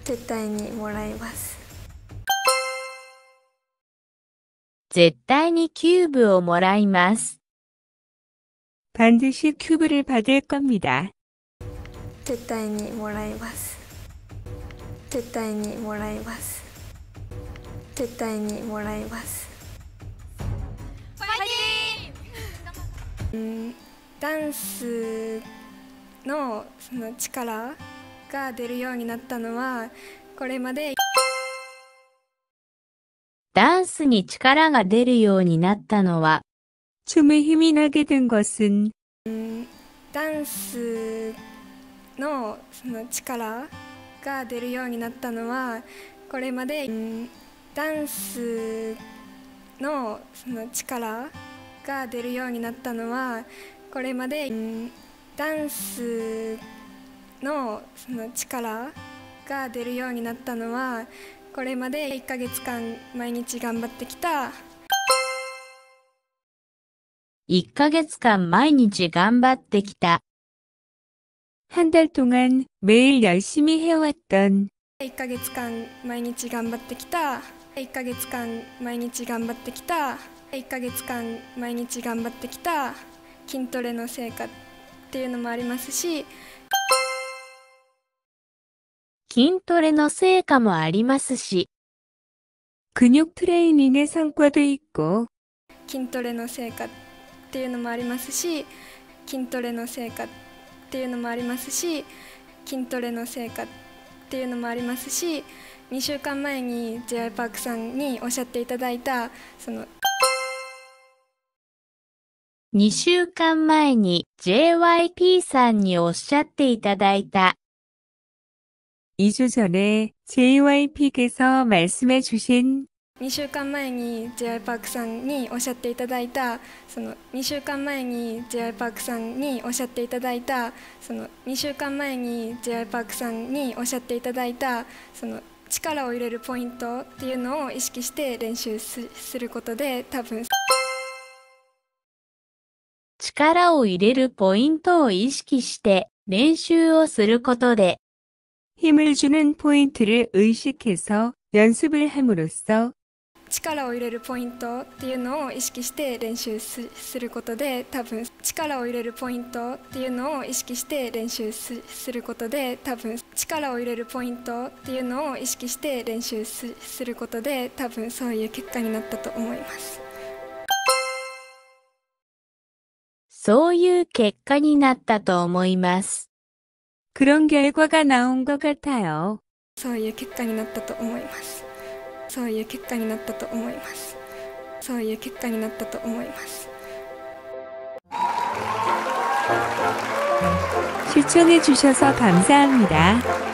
絶対にもらいます。 絶対にキューブをもらいます。 반드시 큐브를 받을 겁니다. 絶対にもらいます。絶対にもらいます。絶対にもらいます。ダンスのその力が出るようになったのはこれまでダンスに力が出るようになったのは 춤에 힘이 나게 된 것은 ダンスのその力が出るようになったのはこれまでダンスのその力が出るようになったのはこれまでダンスのその力が出るようになったのはこれまで1ヶ月間毎日頑張ってきた 1ヶ月間毎日頑張ってきた 한 달 동안 매일 열심히 해왔던 1ヶ月間毎日頑張ってきた1ヶ月間毎日頑張ってきた1ヶ月間毎日頑張ってきた筋トレの成果っていうのもありますし筋トレの成果もありますし 근육 트레이닝의 성과도 있고 筋トレの成果っていうのもありますし筋トレの成果っていうのもありますし筋トレの成果っていうのもありますし2週間前に J.Y. パークさんにおっしゃっていただいたその 2週間前に JYP さんにおっしゃっていただいた 2주 전에 JYP께서 말씀해 주신 2週間前に J.Y. パークさんにおっしゃっていただいたその2週間前に J.Y. パークさんにおっしゃっていただいたその2週間前に J.Y. パークさんにおっしゃっていただいたその力を入れるポイントっていうのを意識して練習することで多分力を入れるポイントを意識して練習をすることで 힘을 주는 포인트를 의식해서 연습을 함으로써 力を入れるポイントっていうのを意識して練習することで多分力を入れるポイントっていうのを意識して練習することで多分力を入れるポイントっていうのを意識して練習することで多分そういう結果になったと思います。 そういう結果になったと思います。 그런 결과가 나온 것 같아요. そういう結果になったと思います。そういう結果になったと思います。そういう結果になったと思います。 시청해 주셔서 감사합니다.